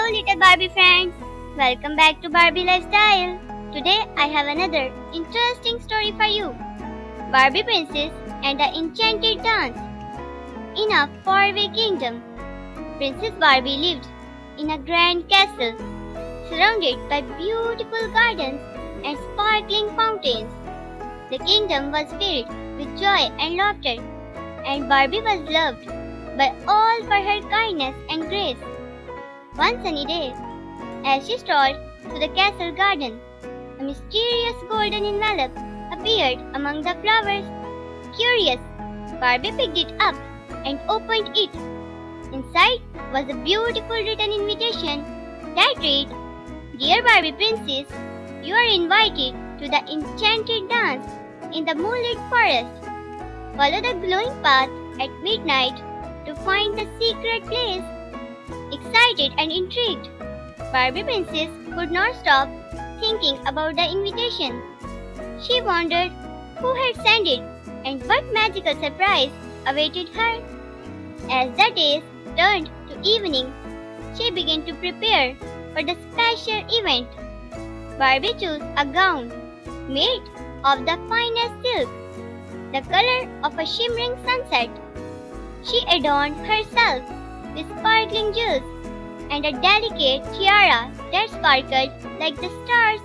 little Barbie friends, welcome back to Barbie Lifestyle. Today I have another interesting story for you. Barbie Princess and the Enchanted Dance. In a faraway kingdom, Princess Barbie lived in a grand castle surrounded by beautiful gardens and sparkling fountains. The kingdom was filled with joy and laughter, and Barbie was loved by all for her kindness and grace. One sunny day, as she strolled through the castle garden, a mysterious golden envelope appeared among the flowers. Curious, Barbie picked it up and opened it. Inside was a beautiful written invitation that read, "Dear Barbie Princess, you are invited to the enchanted dance in the moonlit forest. Follow the glowing path at midnight to find the secret place." Excited and intrigued, Barbie Princess could not stop thinking about the invitation. She wondered who had sent it and what magical surprise awaited her. As the days turned to evening, she began to prepare for the special event. Barbie chose a gown made of the finest silk, the color of a shimmering sunset. She adorned herself with sparkling jewels and a delicate tiara that sparkled like the stars.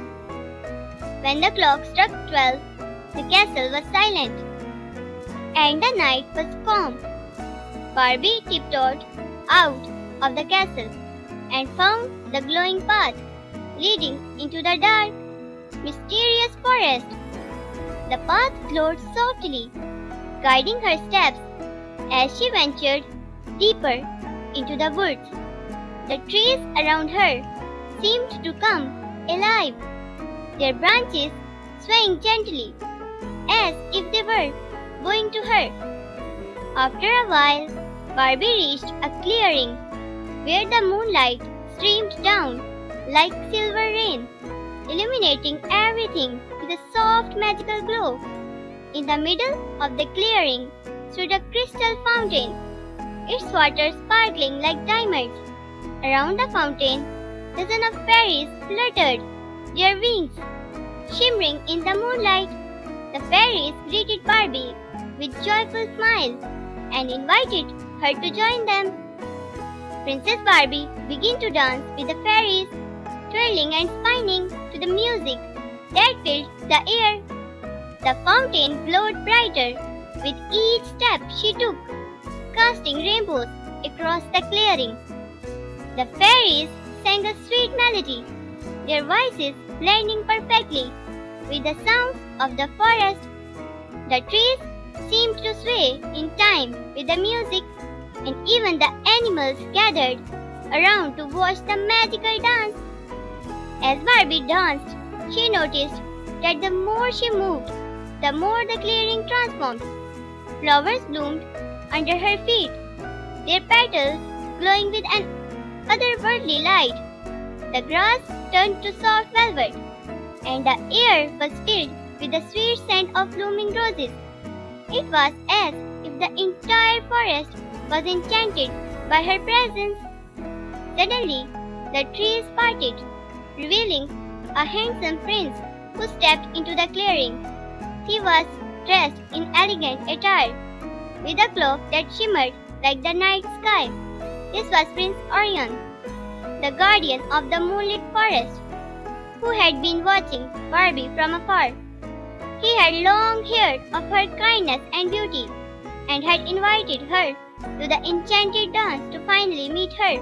When the clock struck 12, the castle was silent and the night was calm. Barbie tiptoed out of the castle and found the glowing path leading into the dark, mysterious forest. The path glowed softly, guiding her steps as she ventured deeper into the woods. The trees around her seemed to come alive, their branches swaying gently as if they were bowing to her. After a while, Barbie reached a clearing where the moonlight streamed down like silver rain, illuminating everything with a soft magical glow. In the middle of the clearing stood a crystal fountain, its water sparkling like diamonds. Around the fountain, dozens of fairies fluttered their wings, shimmering in the moonlight. The fairies greeted Barbie with joyful smiles and invited her to join them. Princess Barbie began to dance with the fairies, twirling and spinning to the music that filled the air. The fountain glowed brighter with each step she took, casting rainbows across the clearing. The fairies sang a sweet melody, their voices blending perfectly with the sounds of the forest. The trees seemed to sway in time with the music, and even the animals gathered around to watch the magical dance. As Barbie danced, she noticed that the more she moved, the more the clearing transformed. Flowers bloomed under her feet, their petals glowing with an otherworldly light. The grass turned to soft velvet, and the air was filled with the sweet scent of blooming roses. It was as if the entire forest was enchanted by her presence. Suddenly, the trees parted, revealing a handsome prince who stepped into the clearing. He was dressed in elegant attire, with a cloak that shimmered like the night sky. This was Prince Orion, the guardian of the moonlit forest, who had been watching Barbie from afar. He had long heard of her kindness and beauty, and had invited her to the enchanted dance to finally meet her.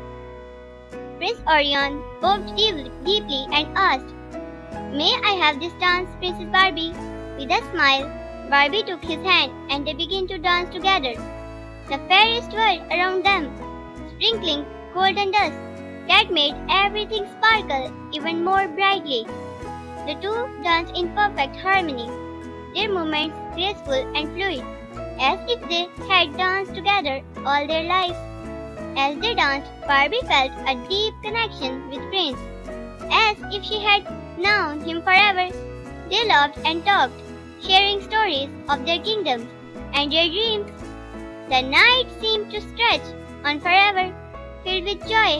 Prince Orion bowed deeply and asked, "May I have this dance, Princess Barbie?" With a smile, Barbie took his hand and they began to dance together. The fairies twirled around them, sprinkling golden dust that made everything sparkle even more brightly. The two danced in perfect harmony, their movements graceful and fluid, as if they had danced together all their lives. As they danced, Barbie felt a deep connection with Prince, as if she had known him forever. They laughed and talked, sharing stories of their kingdoms and their dreams. The night seemed to stretch on forever, filled with joy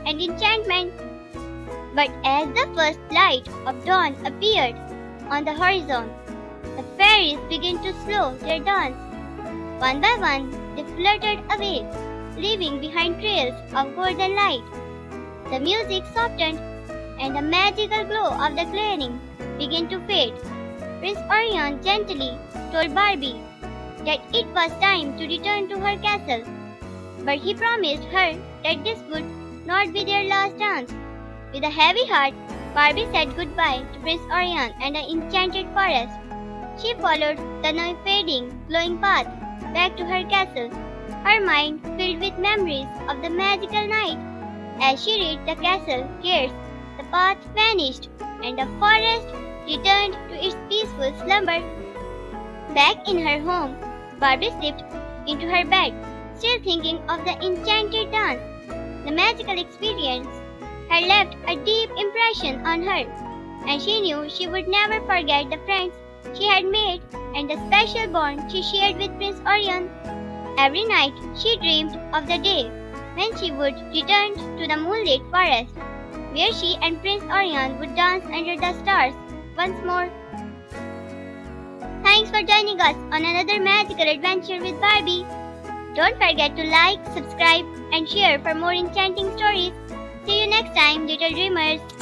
and enchantment. But as the first light of dawn appeared on the horizon, the fairies began to slow their dance. One by one, they fluttered away, leaving behind trails of golden light. The music softened, and the magical glow of the clearing began to fade. Prince Orion gently told Barbie that it was time to return to her castle, but he promised her that this would not be their last dance. With a heavy heart, Barbie said goodbye to Prince Orion and the enchanted forest. She followed the now fading, glowing path back to her castle, her mind filled with memories of the magical night. As she reached the castle gates, the path vanished and the forest returned to its peaceful slumber. Back in her home, Barbie slipped into her bed, still thinking of the enchanted dance. The magical experience had left a deep impression on her, and she knew she would never forget the friends she had made and the special bond she shared with Prince Orion. Every night she dreamed of the day when she would return to the moonlit forest, where she and Prince Orion would dance under the stars once more. Thanks for joining us on another magical adventure with Barbie. Don't forget to like, subscribe, and share for more enchanting stories. See you next time, little dreamers.